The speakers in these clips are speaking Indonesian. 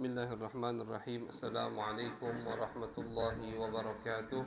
Bismillahirrahmanirrahim. Assalamualaikum warahmatullahi wabarakatuh.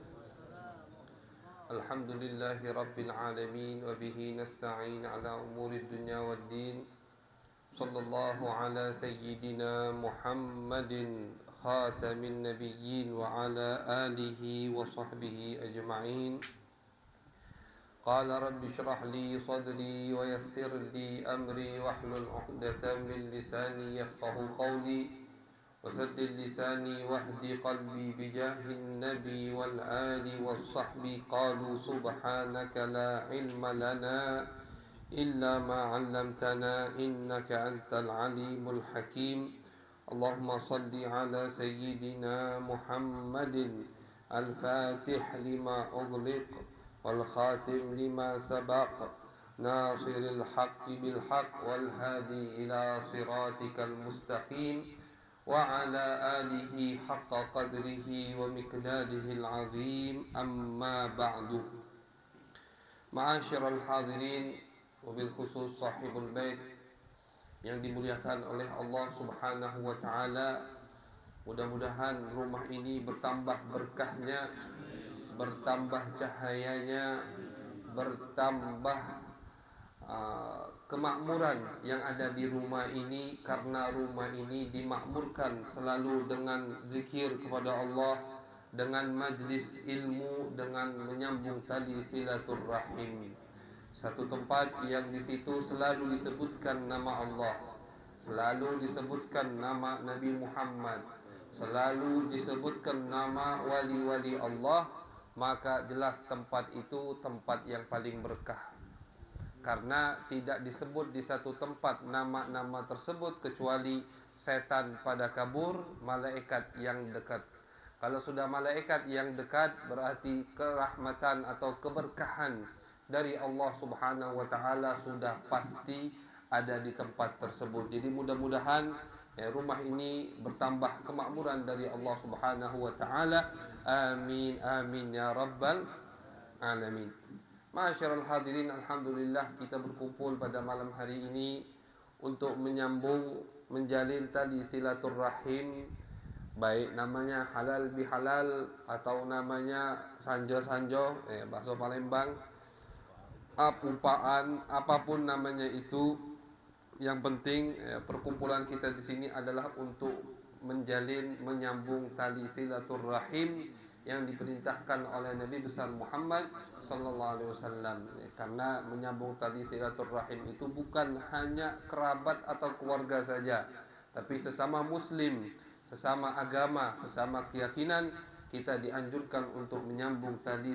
Alhamdulillahi rabbil alamin wa bihi nasta'in ala umuri dunya waddin. Sallallahu ala sayyidina Muhammadin khatamin nabiyyin wa ala alihi wa sahbihi ajma'in. قال رب اشرح لي صدري ويسر لي أمري واحلل عقدة من لساني يفقه قولي وسدد لساني واهد قلبي بجاه النبي والآل والصحب قالوا سبحانك لا علم لنا إلا ما علمتنا إنك أنت العليم الحكيم اللهم صل على سيدنا محمد الفاتح لما أغلق والخاتم لما سبق ناصر الحق بالحق والهادي إلى صراطك المستقيم وعلى آله حق قدره ومقداره العظيم أما بعد معاشر الحاضرين وبالخصوص صاحب البيت yang dimuliakan oleh Allah Subhanahu wa taala. Mudah-mudahan rumah ini bertambah berkahnya, bertambah cahayanya, bertambah kemakmuran yang ada di rumah ini, karena rumah ini dimakmurkan selalu dengan zikir kepada Allah, dengan majlis ilmu, dengan menyambung tali silaturrahim. Satu tempat yang di situ selalu disebutkan nama Allah, selalu disebutkan nama Nabi Muhammad, selalu disebutkan nama wali-wali Allah, maka jelas tempat itu tempat yang paling berkah. Karena tidak disebut di satu tempat nama-nama tersebut kecuali setan pada kabur, malaikat yang dekat. Kalau sudah malaikat yang dekat, berarti kerahmatan atau keberkahan dari Allah Subhanahu wa taala sudah pasti ada di tempat tersebut. Jadi mudah-mudahan rumah ini bertambah kemakmuran dari Allah Subhanahu wa taala. Amin amin ya rabbal alamin. Ma'asyiral hadirin, alhamdulillah kita berkumpul pada malam hari ini untuk menyambung, menjalin tali silaturrahim, baik namanya halal bihalal atau namanya sanjo-sanjo, bahasa Palembang, apupaan, apapun namanya itu. Yang penting perkumpulan kita di sini adalah untuk menjalin, menyambung tali silaturrahim yang diperintahkan oleh Nabi besar Muhammad sallallahu alaihi wasallam. Karena menyambung tali silaturrahim itu bukan hanya kerabat atau keluarga saja, tapi sesama muslim, sesama agama, sesama keyakinan, kita dianjurkan untuk menyambung tali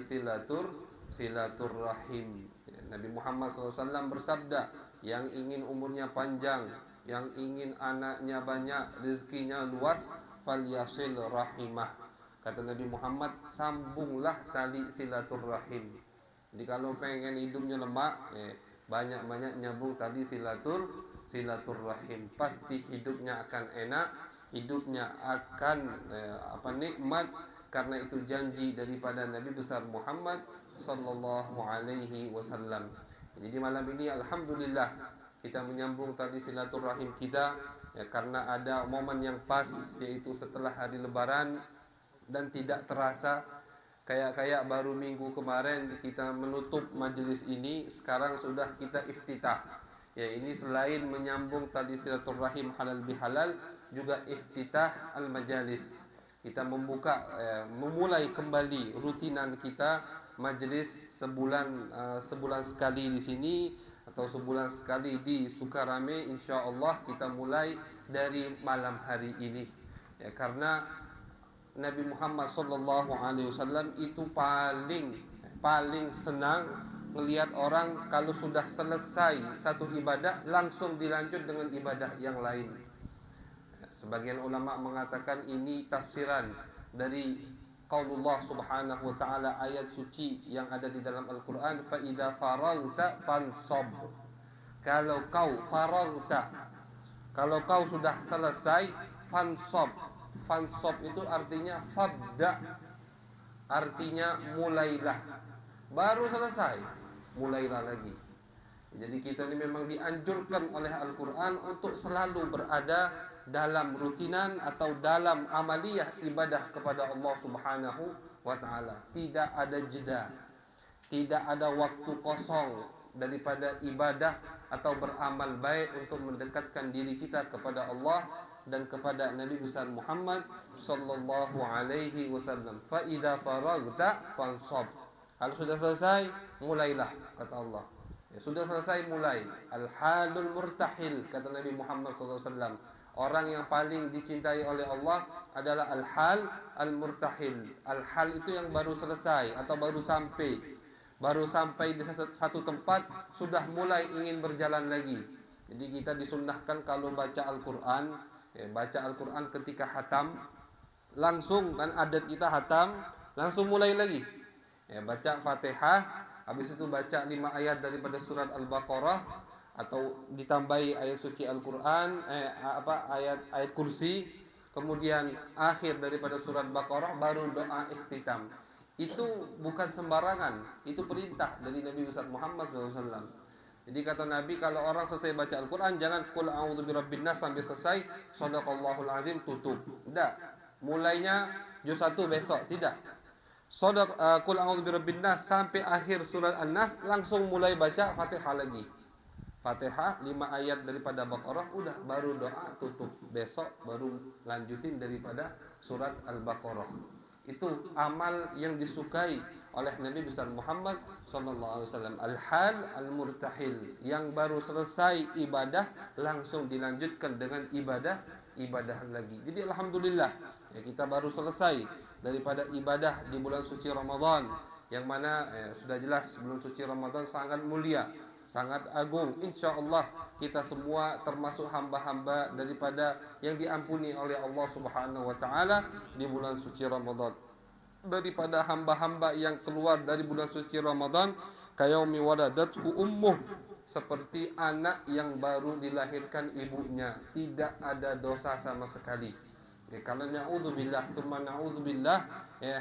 silaturrahim. Nabi Muhammad SAW bersabda, yang ingin umurnya panjang, yang ingin anaknya banyak, rezekinya luas, falyasil rahimah. Kata Nabi Muhammad, sambunglah tali silaturrahim. Jadi kalau pengen hidupnya lemak, banyak-banyak nyambung tali silaturrahim. Pasti hidupnya akan enak, hidupnya akan nikmat, karena itu janji daripada Nabi besar Muhammad sallallahu alaihi wasallam. Jadi malam ini alhamdulillah kita menyambung tali silaturrahim kita, karena ada momen yang pas, yaitu setelah hari lebaran, dan tidak terasa kayak baru minggu kemarin kita menutup majelis ini, sekarang sudah kita iftitah. Ini selain menyambung tali silaturrahim halal bihalal, juga iftitah al-majalis. Kita memulai kembali rutinan kita, majelis sebulan sekali di sini atau sebulan sekali di Sukarame. Insyaallah kita mulai dari malam hari ini, karena Nabi Muhammad sallallahu alaihi wasallam itu paling senang melihat orang kalau sudah selesai satu ibadah langsung dilanjut dengan ibadah yang lain. Sebagian ulama mengatakan ini tafsiran dari qaulullah subhanahu wa ta'ala, ayat suci yang ada di dalam Al-Quran, fa idza faragta fansab. Kalau kau faragta, kalau kau sudah selesai, fansab. Fansab itu artinya fabda, artinya mulailah. Baru selesai, mulailah lagi. Jadi kita ini memang dianjurkan oleh Al-Quran untuk selalu berada dalam rutinan atau dalam amaliyah ibadah kepada Allah Subhanahu wa Ta'ala. Tidak ada jeda, tidak ada waktu kosong daripada ibadah atau beramal baik untuk mendekatkan diri kita kepada Allah dan kepada Nabi besar Muhammad sallallahu alaihi wasallam. Fa idza faragta fansab. Kalau sudah selesai, mulailah, kata Allah. Ya, sudah selesai, mulai. Al-halul murtahil, kata Nabi Muhammad SAW. Orang yang paling dicintai oleh Allah adalah al-hal al-murtahil. Al-hal itu yang baru selesai atau baru sampai. Baru sampai di satu tempat, sudah mulai ingin berjalan lagi. Jadi kita disunnahkan kalau baca Al-Quran, ya, baca Al-Quran ketika hatam, langsung kan adat kita hatam, langsung mulai lagi. Ya, baca Fatihah, habis itu baca 5 ayat daripada surat Al-Baqarah atau ditambahi ayat suci Al-Quran, ayat kursi, kemudian akhir daripada surat Baqarah baru doa ikhtitam. Itu bukan sembarangan, itu perintah dari Nabi besar Muhammad SAW. Jadi kata Nabi, kalau orang selesai baca Al-Quran, jangan qul a'udzu birabbin nas sampai selesai, shadaqallahul azim, tutup. Tidak. Mulainya juz 1 besok, tidak. Qul a'udzu birabbin nas sampai akhir surat An-Nas, langsung mulai baca Fatihah lagi. Fatihah 5 ayat daripada Baqarah, udah baru doa, tutup. Besok baru lanjutin daripada surat Al-Baqarah. Itu amal yang disukai oleh Nabi besar Muhammad sallallahu alaihi wasallam. Al-hal al-murtahil, yang baru selesai ibadah langsung dilanjutkan dengan ibadah lagi. Jadi alhamdulillah, ya, kita baru selesai daripada ibadah di bulan suci Ramadan, yang mana sudah jelas bulan suci Ramadan sangat mulia, sangat agung. InsyaAllah kita semua termasuk hamba-hamba daripada yang diampuni oleh Allah Subhanahu wa Ta'ala di bulan suci Ramadan. Daripada hamba-hamba yang keluar dari bulan suci Ramadan, kayaumi waladathu ummuh, seperti anak yang baru dilahirkan ibunya, tidak ada dosa sama sekali. Ya, kalau na'udzubillah, tsumma na'udzubillah, ya,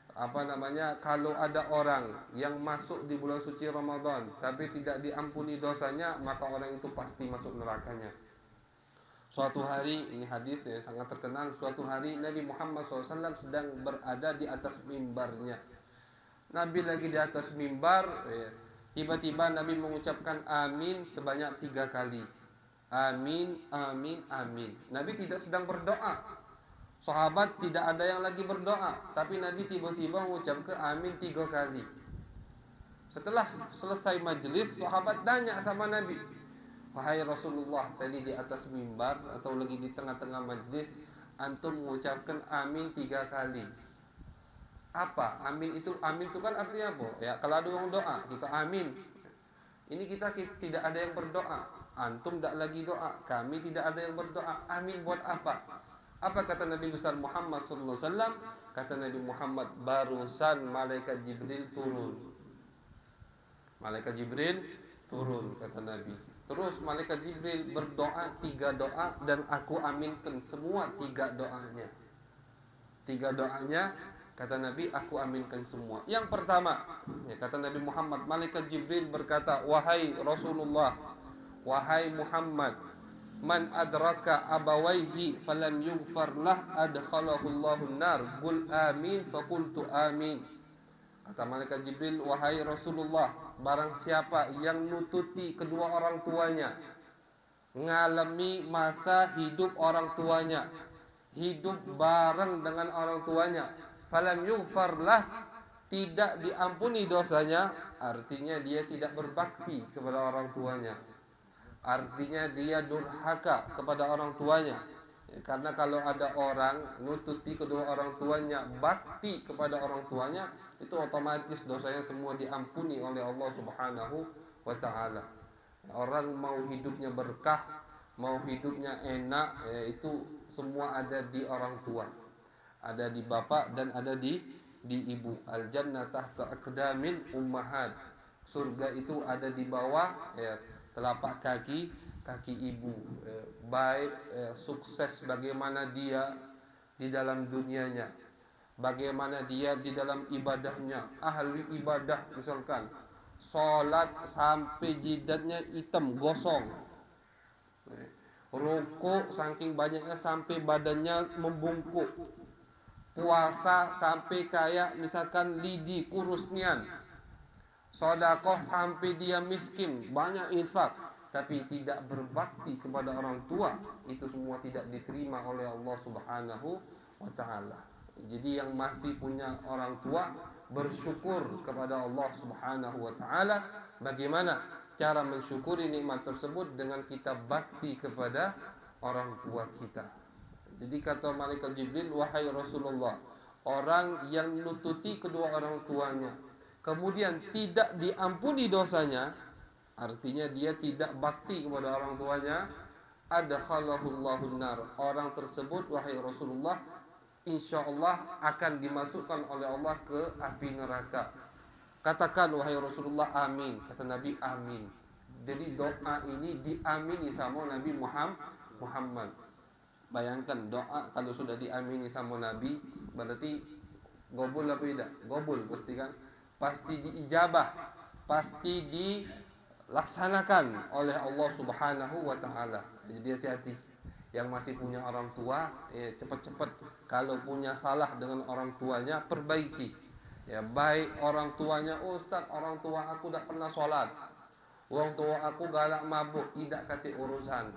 kalau ada orang yang masuk di bulan suci Ramadan tapi tidak diampuni dosanya, maka orang itu pasti masuk nerakanya. Suatu hari, ini hadis yang sangat terkenal, suatu hari Nabi Muhammad SAW sedang berada di atas mimbarnya. Nabi lagi di atas mimbar, tiba-tiba Nabi mengucapkan amin sebanyak 3 kali. Amin, amin, amin. Nabi tidak sedang berdoa. Sahabat tidak ada yang lagi berdoa, tapi Nabi tiba-tiba mengucapkan amin 3 kali. Setelah selesai majelis, sahabat tanya sama Nabi, wahai Rasulullah, tadi di atas mimbar atau lagi di tengah-tengah majelis, antum mengucapkan amin 3 kali. Apa? Amin itu kan artinya apa? Ya, kalau ada orang doa, kita amin. Ini kita tidak ada yang berdoa. Antum tidak lagi doa, kami tidak ada yang berdoa. Amin buat apa? Apa kata Nabi besar Muhammad SAW? Kata Nabi Muhammad, barusan malaikat Jibril turun. Malaikat Jibril turun, kata Nabi. Terus malaikat Jibril berdoa 3 doa dan aku aminkan semua 3 doanya. 3 doanya, kata Nabi, aku aminkan semua. Yang pertama, ya, kata Nabi Muhammad, malaikat Jibril berkata, wahai Rasulullah, wahai Muhammad, man adraka abawaihi falam yughfar lah adkhalahu Allahun nar, qul amin faqultu amin. Kata malaikat Jibril, wahai Rasulullah, barang siapa yang nututi kedua orang tuanya, ngalami masa hidup orang tuanya, hidup bareng dengan orang tuanya, falam yughfar lah, tidak diampuni dosanya, artinya dia tidak berbakti kepada orang tuanya. Artinya dia durhaka kepada orang tuanya. Karena kalau ada orang nututi kedua orang tuanya, bakti kepada orang tuanya, itu otomatis dosanya semua diampuni oleh Allah Subhanahu wa Ta'ala. Orang mau hidupnya berkah, mau hidupnya enak, itu semua ada di orang tua, ada di bapak dan ada di ibu. Al jannah tahta aqdamil ummahat. Surga itu ada di bawah telapak kaki ibu. Baik sukses bagaimana dia di dalam dunianya, bagaimana dia di dalam ibadahnya, ahli ibadah misalkan, Sholat sampai jidatnya hitam, gosong. Rukuk saking banyaknya sampai badannya membungkuk. Puasa sampai kayak misalkan lidi kurus nian. Sedekah sampai dia miskin, banyak infak, tapi tidak berbakti kepada orang tua, itu semua tidak diterima oleh Allah Subhanahu wa taala. Jadi yang masih punya orang tua, bersyukur kepada Allah Subhanahu wa taala. Bagaimana cara mensyukuri nikmat tersebut? Dengan kita bakti kepada orang tua kita. Jadi kata malaikat Jibril, wahai Rasulullah, orang yang nututi kedua orang tuanya kemudian tidak diampuni dosanya, artinya dia tidak bakti kepada orang tuanya, adkhalahullahu nar. Orang tersebut, wahai Rasulullah, insyaallah akan dimasukkan oleh Allah ke api neraka. Katakan wahai Rasulullah, amin. Kata Nabi, amin. Jadi doa ini diamini sama Nabi Muhammad. Bayangkan doa kalau sudah diamini sama Nabi, berarti gobul apa tidak? Gobul pasti kan? Pasti diijabah, pasti dilaksanakan oleh Allah Subhanahu wa taala. Jadi hati-hati yang masih punya orang tua, cepat-cepat kalau punya salah dengan orang tuanya perbaiki. Ya, baik orang tuanya, Ustaz, orang tua aku tidak pernah sholat, orang tua aku galak mabuk, tidak kati urusan.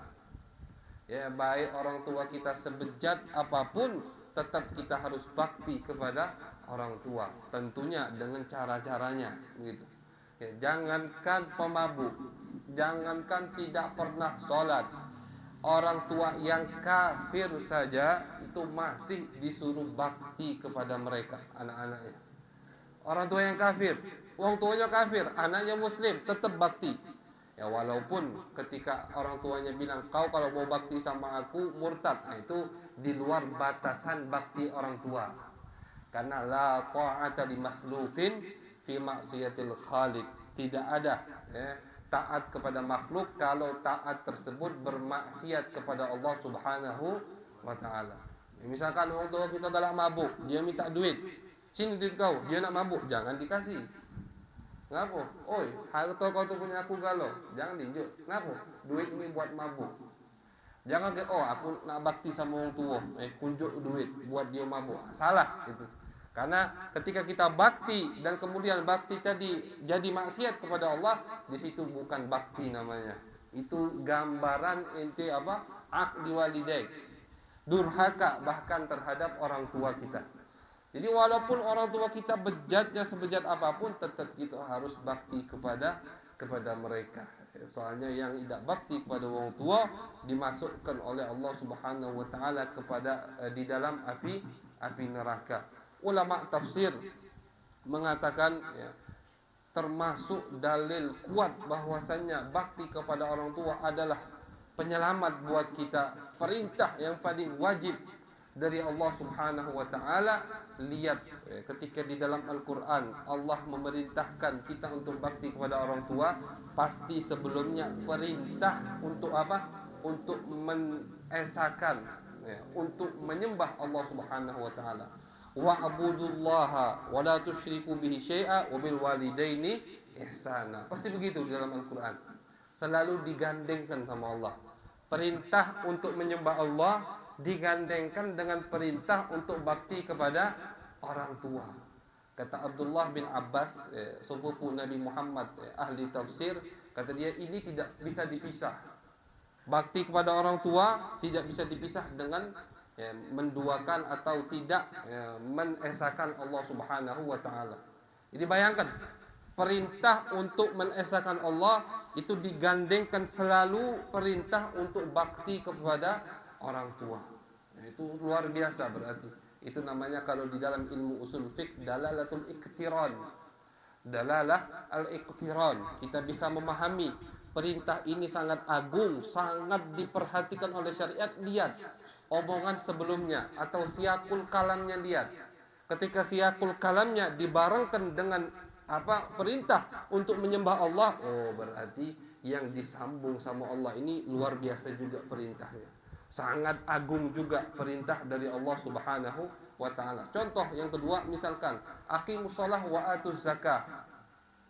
Ya, baik orang tua kita sebejat apapun, tetap kita harus bakti kepada orang tua, tentunya dengan cara-caranya gitu. Ya, jangankan pemabuk, jangankan tidak pernah sholat, orang tua yang kafir saja itu masih disuruh bakti kepada mereka, anak-anaknya. Orang tua yang kafir, orang tuanya kafir, anaknya muslim, tetap bakti. Ya, walaupun ketika orang tuanya bilang, kau kalau mau bakti sama aku murtad, nah, itu di luar batasan bakti orang tua. Karena la ta'ata li makhluqin fi maksiatil khaliq. Tidak ada taat kepada makhluk kalau taat tersebut bermaksiat kepada Allah Subhanahu wa taala. Misalkan orang tua kita galak mabuk, dia minta duit. Sini duit kau, dia nak mabuk, jangan dikasih. Kenapa? Oi, harta kau tu punya aku galau, jangan tinjuk. Kenapa? Duit ini buat mabuk. Jangan ke, oh aku nak bakti sama orang tua, kunjuk duit buat dia mabuk. Salah itu. Karena ketika kita bakti dan kemudian bakti tadi jadi maksiat kepada Allah, di situ bukan bakti namanya. Itu gambaran inti apa? Aqdi walidain. Durhaka bahkan terhadap orang tua kita. Jadi walaupun orang tua kita bejatnya sebejat apapun, tetap kita harus bakti kepada mereka. Soalnya yang tidak bakti kepada orang tua dimasukkan oleh Allah Subhanahu wa taala kepada di dalam api neraka. Ulama tafsir mengatakan ya, termasuk dalil kuat bahwasannya bakti kepada orang tua adalah penyelamat buat kita, perintah yang paling wajib dari Allah Subhanahu wa taala. Lihat ketika di dalam Al-Qur'an Allah memerintahkan kita untuk bakti kepada orang tua, pasti sebelumnya perintah untuk apa? Untuk mengesahkan ya, untuk menyembah Allah Subhanahu wa taala. Wa'budullaha wa la tusyriku bihi syai'a wa bil walidaini ihsana. Pasti begitu di dalam Al-Qur'an. Selalu digandengkan sama Allah. Perintah untuk menyembah Allah digandengkan dengan perintah untuk bakti kepada orang tua. Kata Abdullah bin Abbas, sepupu Nabi Muhammad, ahli tafsir, kata dia ini tidak bisa dipisah. Bakti kepada orang tua tidak bisa dipisah dengan menduakan atau tidak menesahkan Allah Subhanahu wa taala. Jadi bayangkan, perintah untuk menesahkan Allah itu digandengkan selalu perintah untuk bakti kepada orang tua. Itu luar biasa berarti. Itu namanya kalau di dalam ilmu usul fiqh dalalatul iqtiran. Dalalah al-iqtiran. Kita bisa memahami perintah ini sangat agung, sangat diperhatikan oleh syariat. Lihat omongan sebelumnya atau siyakul kalamnya, lihat. Ketika siyakul kalamnya dibarengkan dengan perintah untuk menyembah Allah, oh berarti yang disambung sama Allah ini luar biasa juga perintahnya. Sangat agung juga perintah dari Allah Subhanahu wa taala. Contoh yang kedua, misalkan aqimus shalah wa atuz zakah.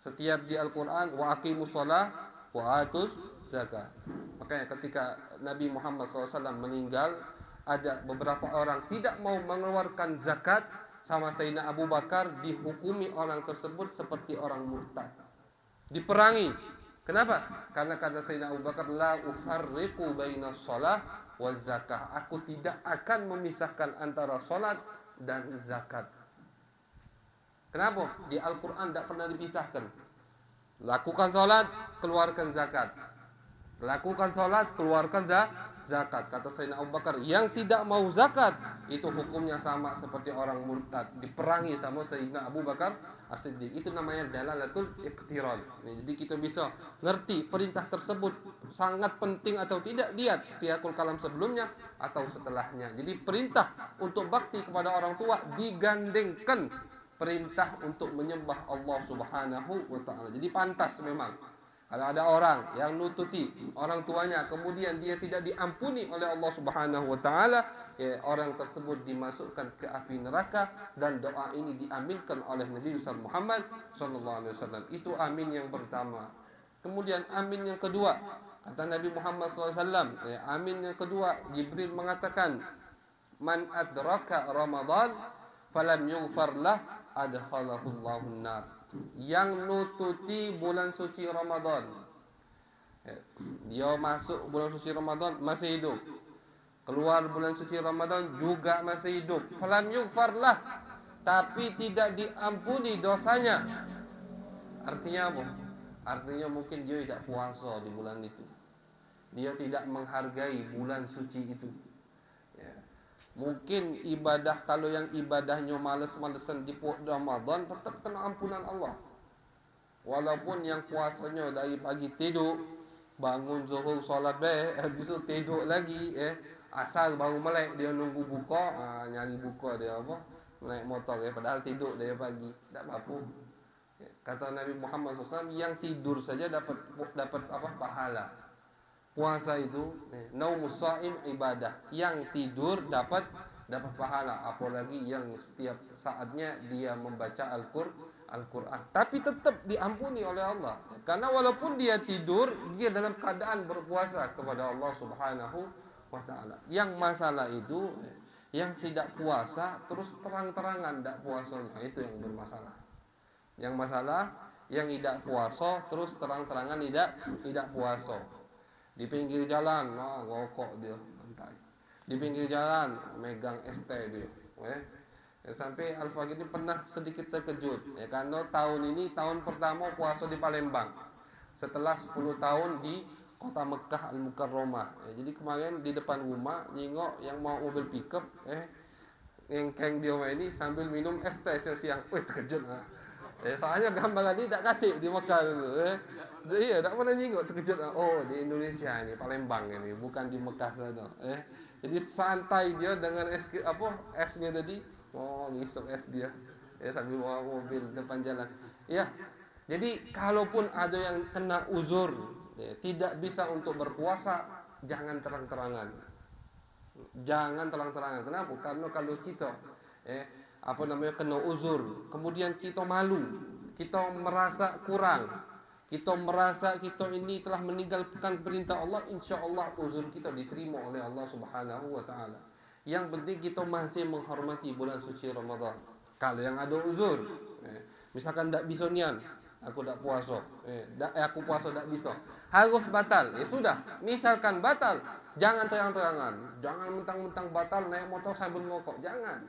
Setiap di Al-Quran, wa aqimus shalah wa atuz zakat. Makanya ketika Nabi Muhammad SAW meninggal, ada beberapa orang tidak mau mengeluarkan zakat, sama Sayyidina Abu Bakar dihukumi orang tersebut seperti orang murtad, diperangi. Kenapa? Karena kata Sayyidina Abu Bakar, la ufarriqu bainas shalah waz zakah. Aku tidak akan memisahkan antara salat dan zakat. Kenapa? Di Al-Quran tidak pernah dipisahkan. Lakukan sholat, keluarkan zakat. Lakukan sholat, keluarkan zakat. Kata Sayyidina Abu Bakar, yang tidak mau zakat, itu hukumnya sama seperti orang murtad, diperangi sama Sayyidina Abu Bakar As-Siddiq. Itu namanya dalalatul iqtiran. Jadi kita bisa ngerti perintah tersebut sangat penting atau tidak, lihat siyaqul kalam sebelumnya atau setelahnya. Jadi perintah untuk bakti kepada orang tua digandengkan perintah untuk menyembah Allah Subhanahu wa taala. Jadi pantas memang kalau ada orang yang nututi orang tuanya kemudian dia tidak diampuni oleh Allah Subhanahu wa taala, ya, orang tersebut dimasukkan ke api neraka, dan doa ini diaminkan oleh Nabi Muhammad SAW. Itu amin yang pertama. Kemudian amin yang kedua, kata Nabi Muhammad SAW, ya, amin yang kedua, Jibril mengatakan, man adraka Ramadan falam yughfar lah adkhalahullahu nar. Yang nututi bulan suci Ramadan, dia masuk bulan suci Ramadan masih hidup, keluar bulan suci Ramadan juga masih hidup, falam yughfar lah, tapi tidak diampuni dosanya. Artinya apa? Artinya mungkin dia tidak puasa di bulan itu, dia tidak menghargai bulan suci itu. Mungkin ibadah, kalau yang ibadahnya males-malesan di Ramadan, tetap kena ampunan Allah. Walaupun yang puasanya dari pagi tidur, bangun zuhur solat habis itu tidur lagi, asar baru melek, dia nunggu buka, nyari buka dia apa, naik motor, padahal tidur dari pagi, tak apa-apa. Kata Nabi Muhammad SAW, yang tidur saja dapat apa, pahala. Puasa itu naumus shaim ibadah, yang tidur dapat pahala, apalagi yang setiap saatnya dia membaca Al-Qur'an, tapi tetap diampuni oleh Allah. Karena walaupun dia tidur, dia dalam keadaan berpuasa kepada Allah Subhanahu wa taala. Yang masalah itu yang tidak puasa terus terang-terangan tidak puasanya, itu yang bermasalah. Yang masalah yang tidak puasa terus terang-terangan tidak puasa. Di pinggir jalan, rokok dia, di pinggir jalan megang ST dia, sampai Al-Faqih ini pernah sedikit terkejut, karena tahun ini tahun pertama puasa di Palembang, setelah 10 tahun di kota Mekah Al-Mukarramah. Jadi kemarin di depan rumah nyingok yang mau mobil pickup, ngengkeng dia ini sambil minum ST siang, terkejut. Soalnya gambaran ini tak katik di Mekah dulu. Iya, tak pernah nyinggung, terkejut. Oh, di Indonesia ini, Palembang ini, bukan di Mekah sana. Jadi santai dia dengan esnya tadi. Oh, ngisep es dia. Sambil bawa mobil depan jalan. Ya. Jadi kalaupun ada yang kena uzur, tidak bisa untuk berpuasa, jangan terang-terangan. Jangan terang-terangan. Kenapa? Karena kalau kita kena uzur, kemudian kita malu, kita merasa kurang, kita merasa kita ini telah meninggalkan perintah Allah, insya Allah uzur kita diterima oleh Allah Subhanahu wa taala. Yang penting kita masih menghormati bulan suci Ramadan. Kalau yang ada uzur, misalkan tidak bisa nian, aku tidak puasa, aku puasa tidak bisa, harus batal, sudah. Misalkan batal, jangan terang-terangan, jangan mentang-mentang batal naik motor sambil ngokok, jangan.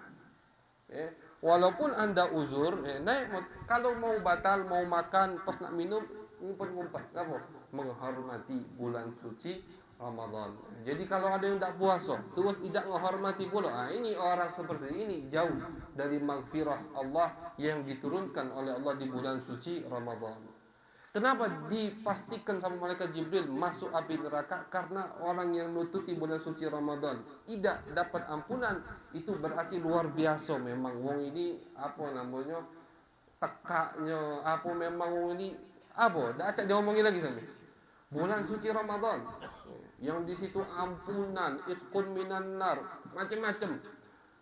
Walaupun anda uzur, naik kalau mau batal, mau makan, pas nak minum, ngumpet-ngumpet, apa? Menghormati bulan suci Ramadan. Jadi kalau ada yang tak puasa, terus tidak menghormati pula, ini orang seperti ini jauh dari maghfirah Allah yang diturunkan oleh Allah di bulan suci Ramadan. Kenapa dipastikan sama malaikat Jibril masuk api neraka? Karena orang yang nututi bulan suci Ramadan tidak dapat ampunan, itu berarti luar biasa memang. Wong ini apa namanya, tekaknya apa, memang wong ini apa? Dah acak dia omongin lagi sampai bulan suci Ramadan yang di situ ampunan, itqun minan nar, macam-macam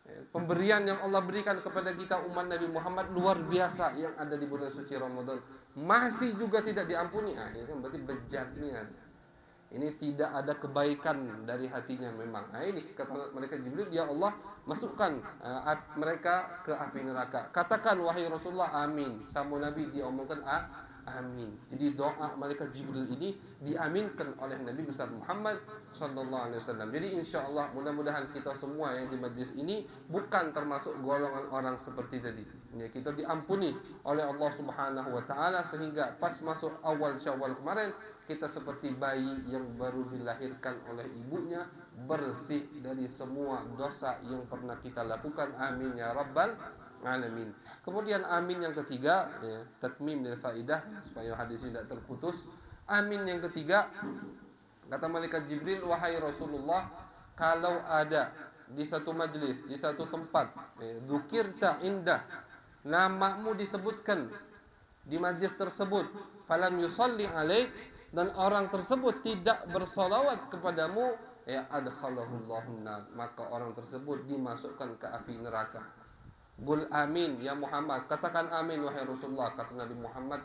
pemberian yang Allah berikan kepada kita umat Nabi Muhammad luar biasa yang ada di bulan suci Ramadan. masih juga tidak diampuni, ini kan berarti bejat niat. Ini tidak ada kebaikan dari hatinya memang. Ini kata mereka Jibril, ya Allah, masukkan mereka ke api neraka. Katakan wahai Rasulullah, amin. Sama Nabi diomongkan amin. Jadi doa malaikat Jibril ini diaminkan oleh Nabi besar Muhammad sallallahu alaihi wasallam. Jadi insyaallah mudah-mudahan kita semua yang di majlis ini bukan termasuk golongan orang seperti tadi. Ya, kita diampuni oleh Allah Subhanahu wa taala sehingga pas masuk awal Syawal kemarin kita seperti bayi yang baru dilahirkan oleh ibunya, bersih dari semua dosa yang pernah kita lakukan. Amin ya rabbal alamin. Kemudian amin yang ketiga, ya, tatmim dan faidah supaya hadis tidak terputus. Amin yang ketiga, kata malaikat Jibril, wahai Rasulullah, kalau ada di satu majlis, di satu tempat, dzukirta indah, namamu disebutkan di majlis tersebut, falam yusalli alaik, dan orang tersebut tidak bersolawat kepadamu, ya adkhalahullahu nar, maka orang tersebut dimasukkan ke api neraka. Qul amin ya Muhammad, katakan amin wahai Rasulullah, kata Nabi Muhammad,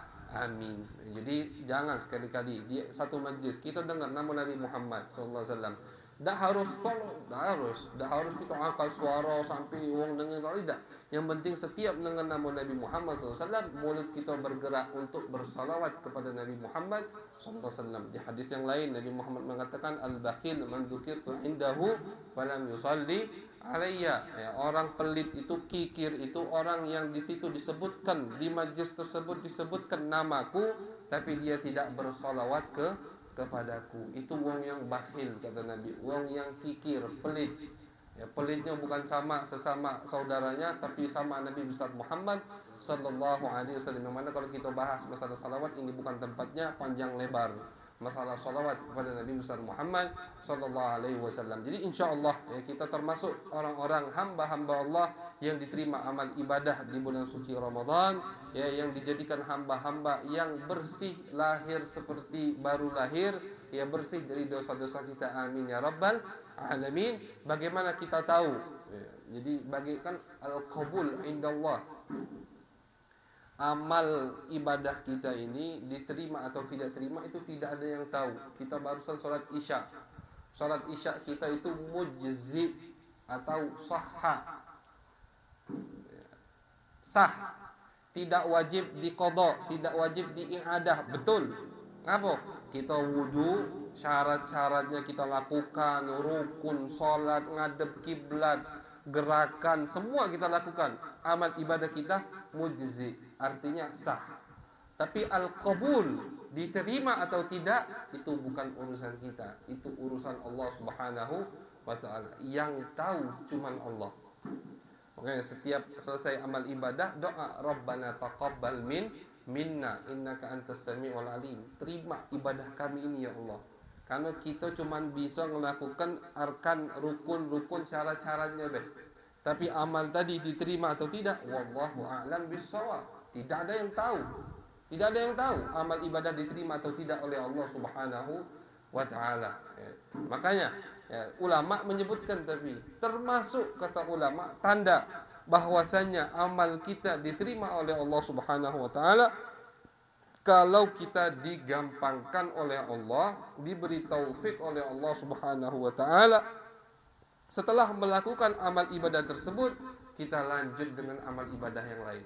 amin. Jadi jangan sekali-kali di satu majlis kita dengar nama Nabi Muhammad sallallahu alaihi wasallam. Dah harus solo, dah harus kita angkat suara sampai orang dengar, tidak. Yang penting setiap dengar nama Nabi Muhammad SAW, mulut kita bergerak untuk bersalawat kepada Nabi Muhammad SAW. Di hadis yang lain Nabi Muhammad mengatakan, al-bakhil man dzukirtu indahu falam yusalli alayya. Ya, orang pelit itu, kikir itu orang yang di situ disebutkan, di majlis tersebut disebutkan namaku, tapi dia tidak bersalawat kepadaku. Itu wong yang bakhil, kata Nabi, wong yang kikir, pelit. Ya, pelitnya bukan sama sesama saudaranya, tapi sama Nabi besar Muhammad sallallahu alaihi wasallam. Yang mana kalau kita bahas masalah salawat, ini bukan tempatnya, panjang lebar masalah salawat kepada Nabi besar Muhammad sallallahu alaihi wasallam. Jadi insyaallah ya, kita termasuk orang-orang hamba-hamba Allah yang diterima amal ibadah di bulan suci Ramadan, ya, yang dijadikan hamba-hamba yang bersih lahir seperti baru lahir, ya, bersih dari dosa-dosa kita. Amin ya rabbal alamin. Bagaimana kita tahu? Ya, jadi bagikan al-qabul indallah, amal ibadah kita ini diterima atau tidak terima itu tidak ada yang tahu. Kita barusan sholat isya, sholat isya kita itu mujzi atau sah, tidak wajib diqadha, tidak wajib diiadah. Betul. Ngapa? Kita wudu, syarat-syaratnya kita lakukan, rukun sholat, ngadep kiblat, gerakan, semua kita lakukan. Amal ibadah kita mujzi, artinya sah. Tapi al-qabul, diterima atau tidak, itu bukan urusan kita. Itu urusan Allah Subhanahu wa ta'ala. Yang tahu cuman Allah. Makanya setiap selesai amal ibadah, doa Rabbana taqabbal minna innaka antas samiul alim. Terima ibadah kami ini ya Allah. Karena kita cuma bisa melakukan arkan, rukun, syarat-syaratnya deh. Tapi amal tadi diterima atau tidak, wallahu a'lam bissawab. Tidak ada yang tahu. Tidak ada yang tahu amal ibadah diterima atau tidak oleh Allah Subhanahu wa ta'ala. Ya. Makanya ya, ulama menyebutkan, tapi termasuk kata ulama tanda bahwasanya amal kita diterima oleh Allah Subhanahu wa ta'ala kalau kita digampangkan oleh Allah, diberi taufik oleh Allah Subhanahu wa ta'ala. Setelah melakukan amal ibadah tersebut, kita lanjut dengan amal ibadah yang lain.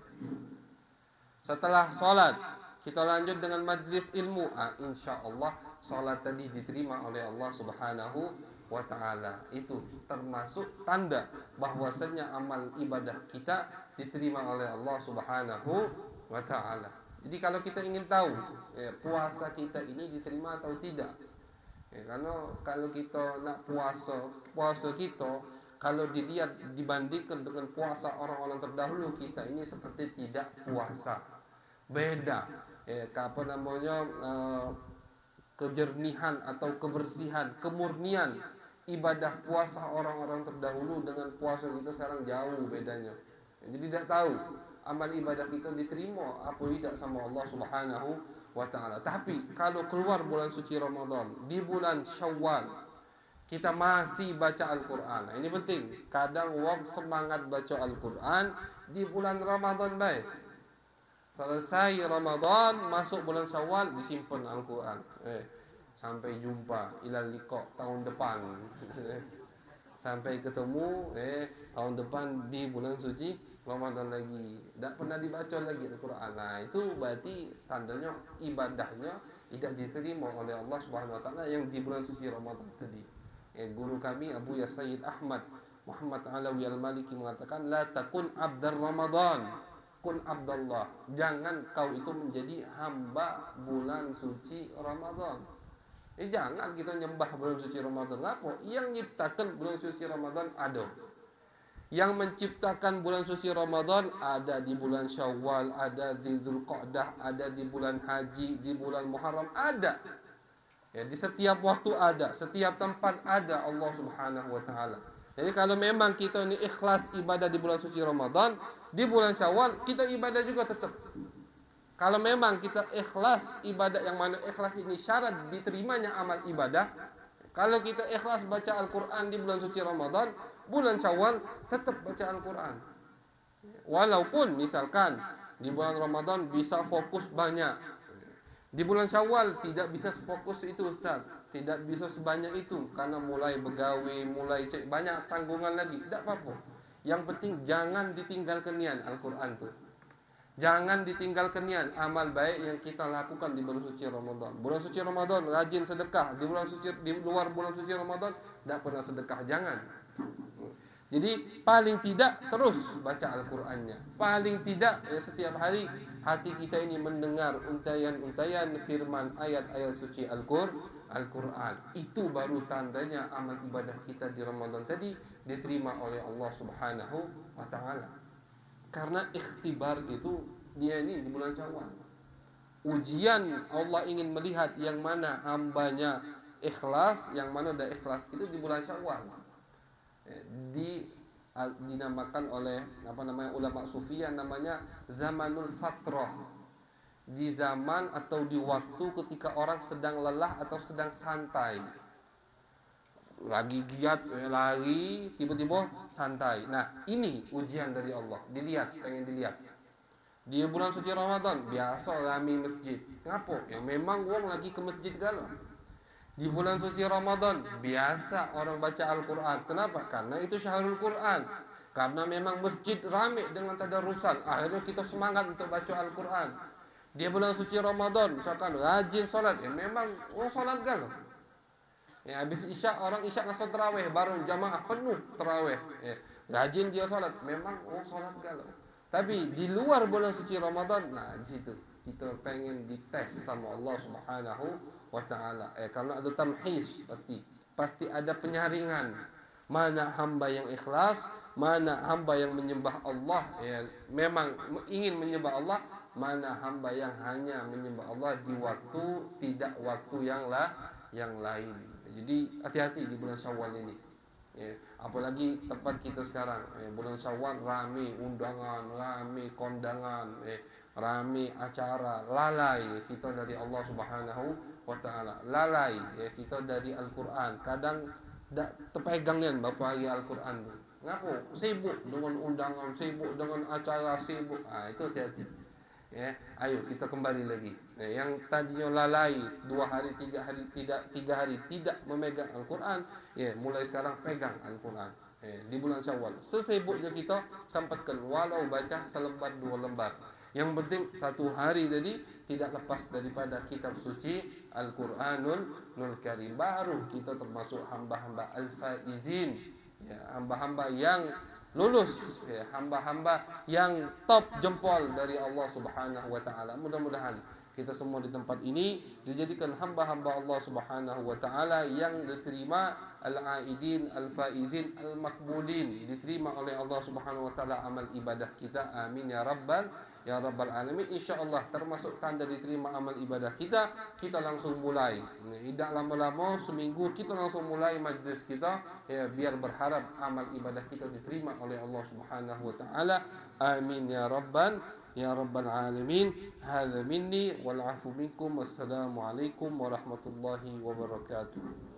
Setelah sholat, kita lanjut dengan majlis ilmu. Insya Allah sholat tadi diterima oleh Allah Subhanahu wa ta'ala. Itu termasuk tanda bahwasanya amal ibadah kita diterima oleh Allah Subhanahu wa ta'ala. Jadi kalau kita ingin tahu ya, puasa kita ini diterima atau tidak, ya, karena kalau kita nak puasa kita kalau dilihat dibandingkan dengan puasa orang-orang terdahulu, kita ini seperti tidak puasa. Beda ya, apa namanya, kejernihan atau kebersihan, kemurnian ibadah puasa orang-orang terdahulu dengan puasa kita sekarang jauh bedanya. Jadi tidak tahu amal ibadah kita diterima apa tidak sama Allah Subhanahu wa ta'ala. Tapi kalau keluar bulan suci Ramadan, di bulan Syawal kita masih baca Al-Quran. Ini penting. Kadang wong semangat baca Al-Quran di bulan Ramadan baik. Selesai Ramadan, masuk bulan Syawal, disimpan Al-Quran. Sampai jumpa, ilal liqa tahun depan. Sampai ketemu tahun depan di bulan suci Ramadan lagi. Tak pernah dibaca lagi Al-Quran. Nah, itu berarti tandanya ibadahnya tidak diterima oleh Allah Subhanahu wa taala yang di bulan suci Ramadan tadi. Guru kami Abu Yasaid Ahmad Muhammad Alawi Al-Maliki mengatakan, la takun abdar Ramadan, kun abdallah. Jangan kau itu menjadi hamba bulan suci Ramadan. Jangan kita nyembah bulan suci Ramadan. Apa? Yang menciptakan bulan suci Ramadan ada. Yang menciptakan bulan suci Ramadan ada di bulan Syawal, ada di Dzulqa'dah, ada di bulan Haji, di bulan Muharram, ada. Di setiap waktu ada, setiap tempat ada Allah Subhanahu wa taala. Jadi kalau memang kita ini ikhlas ibadah di bulan suci Ramadan, di bulan Syawal kita ibadah juga tetap. Kalau memang kita ikhlas ibadah, yang mana ikhlas ini syarat diterimanya amal ibadah. Kalau kita ikhlas baca Al-Quran di bulan suci Ramadan, bulan Syawal tetap baca Al-Quran. Walaupun misalkan di bulan Ramadan bisa fokus banyak, di bulan Syawal tidak bisa sefokus itu Ustaz, tidak bisa sebanyak itu karena mulai begawe, mulai banyak tanggungan lagi. Tidak apa-apa. Yang penting jangan ditinggalkan nian Al-Quran tuh. Jangan ditinggalkan nian amal baik yang kita lakukan di bulan suci Ramadan. Bulan suci Ramadan rajin sedekah. Di luar bulan suci Ramadan tidak pernah sedekah, jangan. Jadi paling tidak terus baca Al-Qur'annya. Paling tidak setiap hari hati kita ini mendengar untayan-untayan firman ayat-ayat suci Al-Qur'an. Itu baru tandanya amal ibadah kita di Ramadan tadi diterima oleh Allah Subhanahu wa taala. Karena ikhtibar itu dia ini di bulan Syawal. Ujian Allah ingin melihat yang mana hambanya ikhlas, yang mana tidak ikhlas itu di bulan Syawal. Dinamakan oleh ulama sufi yang namanya zamanul fatrah. Di zaman atau di waktu ketika orang sedang lelah atau sedang santai. Lagi giat lari, tiba-tiba santai. Nah, ini ujian dari Allah. Pengen dilihat. Di bulan suci Ramadan biasa rame masjid. Kenapa? Memang orang lagi ke masjid galau. Di bulan suci Ramadan biasa orang baca Al-Quran. Kenapa? Karena itu syahrul Quran. Karena memang masjid rame dengan tadarusan. Akhirnya kita semangat untuk baca Al-Quran. Di bulan suci Ramadan misalkan rajin sholat. Memang sholat galau. Habis isya, orang isya langsung terawih, baru jamaah penuh terawih. Rajin dia sholat, memang sholat galau. Tapi di luar bulan suci Ramadan, nah di situ kita pengen dites sama Allah Subhanahu wa taala. Karena ada tamhis, pasti ada penyaringan. Mana hamba yang ikhlas, mana hamba yang menyembah Allah, memang ingin menyembah Allah, mana hamba yang hanya menyembah Allah di waktu tidak waktu yang lain. Jadi hati-hati di bulan Syawal ini. Apalagi tempat kita sekarang, bulan Syawal rame undangan, rame kondangan, rame acara, lalai kita dari Allah Subhanahu wa taala. Lalai kita dari Al-Qur'an. Kadang tak terpegangnya Bapak ya Al-Qur'an tu. Kenapa? Sibuk dengan undangan, sibuk dengan acara, sibuk. Itu hati-hati. Ayo kita kembali lagi. Yang tadinya lalai 2 hari 3 hari tidak memegang Al-Quran, mulai sekarang pegang Al-Quran. Di bulan Syawal sesibuknya kita sempatkan walau baca selembar 2 lembar. Yang penting 1 hari tadi tidak lepas daripada kitab suci Al-Quranul Karim. Baru kita termasuk hamba-hamba al-faizin, hamba-hamba yang lulus, hamba-hamba yang top jempol dari Allah Subhanahu wa taala. Mudah-mudahan kita semua di tempat ini dijadikan hamba-hamba Allah Subhanahu wa taala yang diterima, al-aidin, al-faizin, al-makbulin, diterima oleh Allah Subhanahu wa taala amal ibadah kita. Amin ya rabbal alamin. Insyaallah termasuk tanda diterima amal ibadah kita langsung mulai. Tidak lama-lama, seminggu kita langsung mulai majlis kita, biar berharap amal ibadah kita diterima oleh Allah Subhanahu wa taala. Amin ya rabbal alamin. Hadza minni wal afu minkum. Wassalamu alaikum warahmatullahi wabarakatuh.